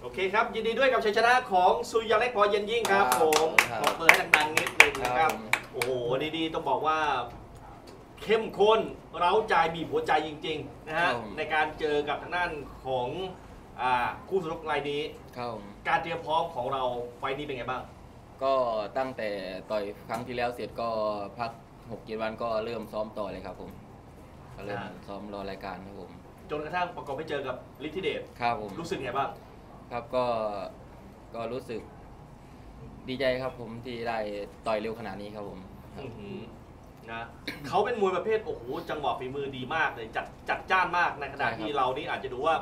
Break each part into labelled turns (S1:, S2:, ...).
S1: โอเคครับยินดีด้วยกับชัยชนะของซุยยาเล็กพอเย็นยิ่งครับผมขอเปิดให้ดังๆนิดนึงนะครับโอ้โหดีๆต้องบอกว่าเข้มข้นเร้าใจบีบหัวใจจริงๆนะฮะในการเจอกับทางด้านของคู่สนุกรายนี้การเตรียมพร้อมของเราไฟนี้เป็นไงบ้าง
S2: ก็ตั้งแต่ต่อยครั้งที่แล้วเสร็จก็พัก6-7 วันก็เริ่มซ้อมต่อเลยครับผมก็เริ่มซ้อมรอรายการครับผม
S1: จนกระทั่งประกอบไปเจอกับฤทธิเดช
S2: ครับผม
S1: รู้สึกไงบ้าง
S2: ครับก็รู้สึกดีใจครับผมที่ได้ต่อยเร็วขนาดนี้ครับผม
S1: นะเขาเป็นมวยประเภทโอ้โหจังหวะฝีมือดีมากเลยจัดจ้านมากในขณะที่เรานี่อาจจะดูว่า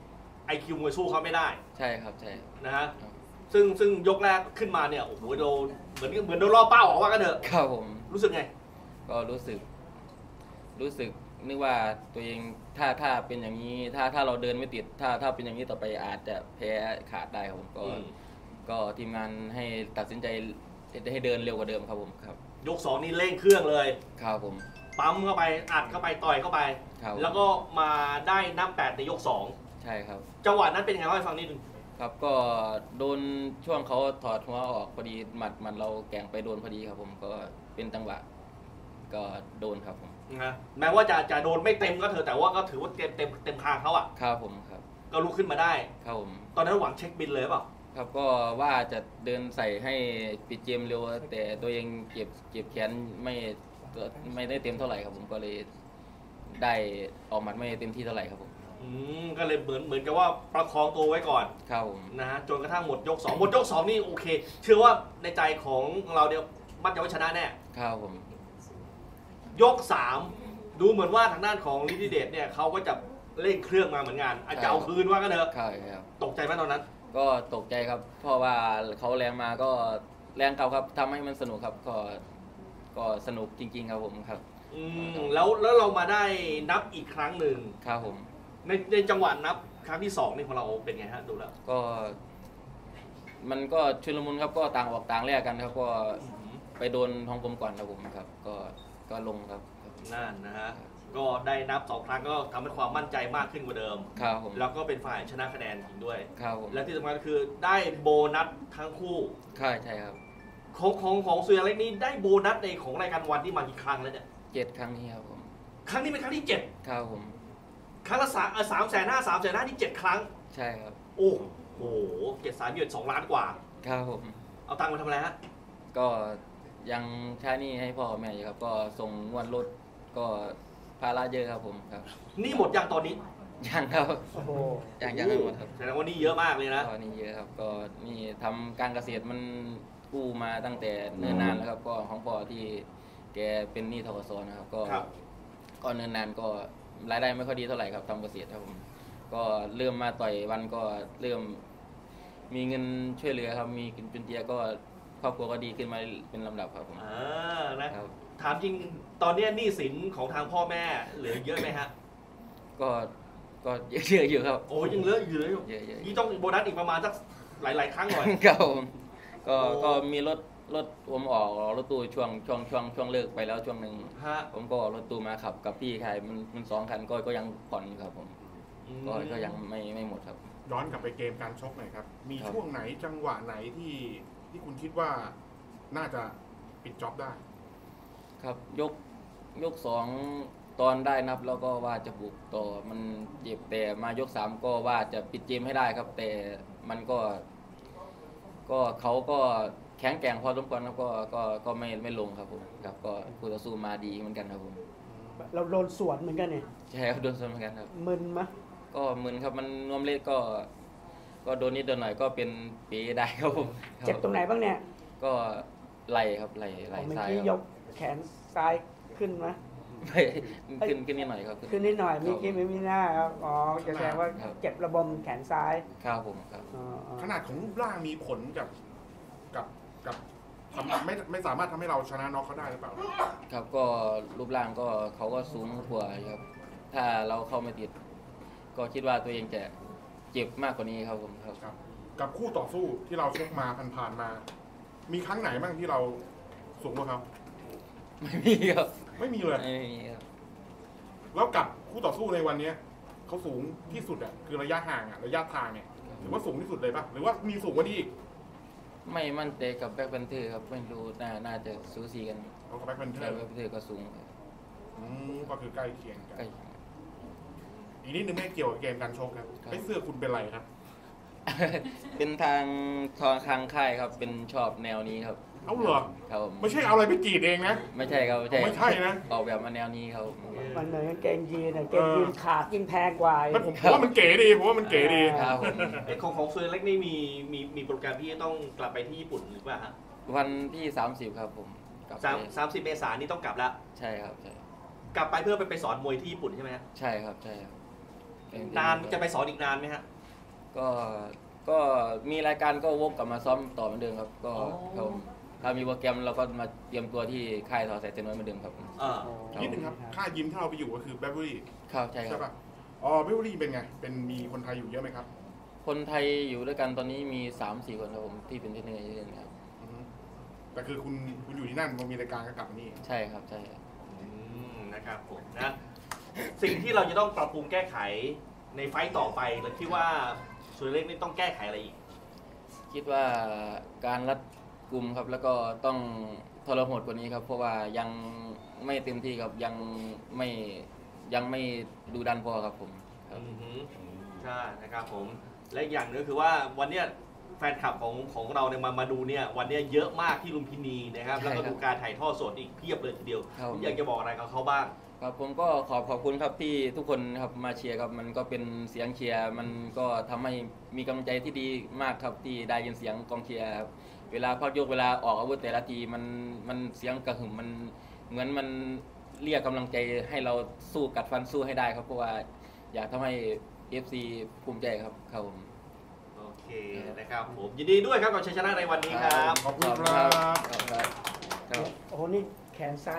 S1: IQ มวยสู้เขาไม่ได้
S2: ใช่ครับใช่
S1: นะฮะซึ่งยกแรกขึ้นมาเนี่ยโอ้โหโดนเหมือนโดนล่อเป้าออกว่ากันเถอะ
S2: ครับผม
S1: รู้สึกไง
S2: ก็รู้สึกนึกว่าตัวเองถ้าเป็นอย่างนี้ถ้าเราเดินไม่ติดถ้าเป็นอย่างนี้ต่อไปอาจจะแพ้ขาดได้ครับผมก็ทีมงานให้ตัดสินใจให้เดินเร็วกว่าเดิมครับผมครับ
S1: ยก2นี่เร่งเครื่องเลย
S2: ครับผม
S1: ปั๊มเข้าไปอัดเข้าไปต่อยเข้าไปแล้วก็มาได้นับ8ในยก2
S2: ใช่ครับ
S1: จังหวะนั้นเป็นไงเล่าให้ฟังนิดนึง
S2: ครับก็โดนช่วงเขาถอดหัวออกพอดีหมัดเราแกงไปโดนพอดีครับผมก็เป็นจังหวะก็โดนครับผม
S1: นะแม้ว่าจะโดนไม่เต็มก็เถอะแต่ว่าก็ถือว่าเต็มคางเขาอ่ะ
S2: ครับผมครับ
S1: ก็ลุกขึ้นมาได้
S2: ครับผม
S1: ตอนนั้นหวังเช็คบินเลยเปล่า
S2: ครับก็ว่าจะเดินใส่ให้ปิดเกมเร็วแต่ตัวเองเจ็บแขนไม่ได้เต็มเท่าไหร่ครับผมก็เลยได้ออกหมัดไม่เต็มที่เท่าไหร่ครับผม
S1: ก็เลยเหมือนกับว่าประคองตัวไว้ก่อน
S2: ครับผม
S1: นะฮะจนกระทั่งหมดยก2หมดยก2นี่โอเคเชื่อว่าในใจของเราเดียวมั่นใจว่าชนะแน่
S2: ครับผม
S1: ยก3ดูเหมือนว่าทางด้านของฤทธิเดชเนี่ยเขาก็จะเร่งเครื่องมาเหมือนกันอาจจะเอาคืนว่ากันเถอะ
S2: ครับ
S1: ตกใจไหมตอนนั้น
S2: ก็ตกใจครับเพราะว่าเขาแรงมาก็แรงเก่าครับทำให้มันสนุกครับก็สนุกจริงๆครับผมครับ
S1: แล้วเรามาได้นับอีกครั้งหนึ่ง
S2: ครับผม
S1: ในจังหวะนับครั้งที่2นี่ของเราเป็นไงฮะดูแล้ว
S2: ก็มันก็ชุลมุนครับก็ต่างออกต่างแลกกันครับก็ไปโดนท้องผมก่อนครับผมครับก็ลงครับ
S1: นั่นนะฮะก็ได้นับ2ครั้งก็ทำให้ความมั่นใจมากขึ้นกว่าเดิม
S2: ครับผม
S1: แล้วก็เป็นฝ่ายชนะคะแนนจริงด้วย
S2: ครับผม
S1: และที่สำคัญคือได้โบนัสทั้งคู่
S2: ใช่ครับ
S1: ของซุยยาเล็กนี้ได้โบนัสในของรายการวันที่มากี่ครั้งแล้วเนี่ย
S2: 7 ครั้งนี้ครับผม
S1: ครั้งนี้เป็นครั้งที่7
S2: ครับผม
S1: ครั้งละ350,000 นี่7 ครั้ง
S2: ใช่ครับ
S1: โอ้โห7 2 ล้านกว่า
S2: ครับผม
S1: เอาตังค์มาทำอะไรฮะ
S2: ก็ยังใช้หนี้ให้พ่อแม่อยู่ครับก็ส่งงวดรถก็ภาระเยอะครับผมครับ
S1: นี่หมดยังตอนนี้
S2: ยังครับยังไม่หมดครับ
S1: แสดงว่านี่เยอะมากเลยนะ
S2: นี่เยอะครับก็นี่ทำการเกษตรมันกู้มาตั้งแต่เนิ่นนานแล้วครับก็ของพ่อที่แกเป็นหนี้ธกส.นะครับก็เนิ่นนานก็รายได้ไม่ค่อยดีเท่าไหร่ครับทำเกษตรครับผมก็เริ่มมาต่อยวันก็เริ่มมีเงินช่วยเหลือครับมีกินจุนเจียก็ครอบครัวก็ดีขึ้นมาเป็นลำดับครับผม
S1: นะครับถามจริงตอนนี้หนี้สินของทางพ่อแม่เหลือเยอะไหมฮะ
S2: ก็เยอะอยู่ครับ
S1: โอ้ยังเหลืออยู่นี่ต้องโบนัสอีกประมาณสักหลายครั้งหน่อย
S2: ครับผมก็มีรถผมออกรถตู้ช่วงเลิกไปแล้วช่วงหนึ่งผมก็รถตู้มาขับกับพี่ใครมัน2 คันก็ยังผ่อนครับผมก็ยังไม่หมดครับ
S3: ย้อนกลับไปเกมการชกหน่อยครับมีช่วงไหนจังหวะไหนที่คุณคิดว่าน่าจะปิดจ็อบได้
S2: ครับยก2ตอนได้นับแล้วก็ว่าจะบุกต่อมันเจ็บแต่มายก3ก็ว่าจะปิดเกมให้ได้ครับแต่มันก็เขาก็แข็งแกร่งพอสมควรครับก็ไม่ลงครับผมครับก็คู่ต่อสู้มาดีเหมือนกันครับผม
S4: เราโดนสวนเหมือนกันเนี่ย
S2: ใช่ครับโดนสวนเหมือนกันครับ
S4: มึนไหม
S2: ก็มึนครับมันนวมเล็กก็โดนนิดหน่อยก็เป็นปีได้ครับผม
S4: เจ็บตรงไหนบ้างเนี่ย
S2: ก็ไหล่ครับไหล่ซ้าย
S4: ยกแขนซ้ายขึ้นไหม
S2: ขึ้นนิดหน่อยครับ
S4: ขึ้นนิดหน่อยไม่มีหน้าครับอ๋อจะแสดงว่าเจ็บระบมแขนซ้าย
S2: ครับผมครับ
S3: ขนาดของรูปร่างมีผลกับไม่สามารถทำให้เราชนะน็อกเขาได้หรือเปล่า
S2: ครับก็รูปร่างก็เขาก็สูงกว่าครับถ้าเราเข้าไม่ติดก็คิดว่าตัวเองจะเจ็บมากกว่านี้ครับผม
S3: ครับกับคู่ต่อสู้ที่เราชกมาผ่านมามีครั้งไหนบ้างที่เราสูงกว่าเขา
S2: ไม่มีครับ
S3: ไม่มีเลย
S2: ไม่มีครับ
S3: แล้วกับคู่ต่อสู้ในวันนี้เขาสูงที่สุดอ่ะคือระยะห่างอ่ะระยะทางเนี่ยถือว่าสูงที่สุดเลยปะหรือว่ามีสูงกว่านี้อีก
S2: ไม่มั่นใจกับแบ็คแพนเทอร์ครับไม่รู้น่าจะสูสีกัน
S3: เอากับแบ็คแพนเทอ
S2: แต่
S3: ร์
S2: แบ็คแพนเทอร์ก็สูงครับ
S3: ก็คือใกล้เคียงกัน
S2: ใกล้
S3: อีกนิดนึงไม่เกี่ยวกับเกมการชกครับ
S2: ครับ
S3: ไอ้เสื้อคุณเป็นไรครับ
S2: เป็นทางค่ายครับเป็นชอบแนวนี้ครับ
S3: เอาเหรอ
S2: ครับผม
S3: ไม่ใช่เอาอะไรไปกรีดเองนะ
S2: ไม่ใช่ครับ
S3: ไม่ใช่นะ
S2: ออกแบบมาแนวนี้ครับ
S4: มันเหมือนกางเกงยีนอะเกงยีนขาดยิ่งแพงกว่าอีก
S3: ไม่ผมว่ามันเก๋ดีผมว่ามันเก๋ดี
S2: ครับผม
S1: ของซูเล็กนี่มีโปรแกรมที่จะต้องกลับไปที่ญี่ปุ่นหรือเปล่าฮะ
S2: วันที่30ครับผมกลับไป
S1: 30 เมษายนนี่ต้องกลับแล้ว
S2: ใช่ครับใช่
S1: กลับไปเพื่อไปสอนมวยที่ญี่ปุ่นใช่ไหมฮะ
S2: ใช่ครับใช่ครับ
S1: นานจะไปสอนอีกนานไหมฮะ
S2: ก็มีรายการก็วกกลับมาซ้อมต่อเหมือนเดิมครับ ก็
S1: อ๋อ
S2: ครับผมถ้ามีโปรแกรมเราก็มาเตรียมตัวที่ค่ายทอแสเต็มน้อยเหมือนเดิมครับ
S1: อ่า
S3: นิดนึงครับ ค่ายิมที่เราไปอยู่ก็คือแบเบอรี่
S2: ครับใช่ค
S3: ใช่
S2: รับ
S3: ป่ะ อ๋อแบเบอรี่เป็นไง มีคนไทยอยู่เยอะไหมครับ
S2: คนไทยอยู่ด้วยกันตอนนี้มี 3-4 คนครับผมที่เป็นเทรนเนอร์เยอะๆครับ
S3: อือฮึแต่คือคุณอยู่ที่นั่นพอมีรายการก็กลับมานี่
S2: ใช่ครับใช่ครับ
S1: นะครับผมนะ สิ่งที่เราจะต้องปรับปรุงแก้ไขในไฟต์ต่อไปเราคิดว่าซูเล็กนี่ต้องแก้ไขอะไรอีก
S2: คิดว่าการรัดกลุ่มครับแล้วก็ต้องทรหดกว่านี้ครับ เพราะว่ายังไม่เต็มที่ครับยังไม่ดูดันพอครับผมครับ
S1: อือฮึใช่นะครับผม และอีกอย่างหนึงก็คือว่าวันเนี้ยแฟนคลับของเราเนี่ยมาดูเนี่ยวันเนี้ยเยอะมากที่ลุมพินีนะครับ แล้วก็ดูการถ่ายทอดสดอีกเพียบเลยทีเดียว
S2: ครับ
S1: ผมอยากจะบอกอะไรกับเขาบ้าง
S2: ครับผมก็ขอบคุณครับที่ทุกคนครับมาเชียร์ครับมันก็เป็นเสียงเชียร์มันก็ทำให้มีกำลังใจที่ดีมากครับที่ได้ยินเสียงกองเชียร์ครับเวลาพักยกเวลาออกอาวุธแต่ละทีมันเสียงกระหึ่มมันเหมือนมันเรียกกำลังใจให้เราสู้กัดฟันสู้ให้ได้ครับเพราะว่าอยากทำให้ FC ภูมิใจครับครับผม
S1: โอเคนะครับผมยินดีด้วยครับกับชัยชนะในวันนี้ครับ
S3: ขอบคุณครับ
S2: ครับ
S4: โอ้โหนี่แขนซ้าย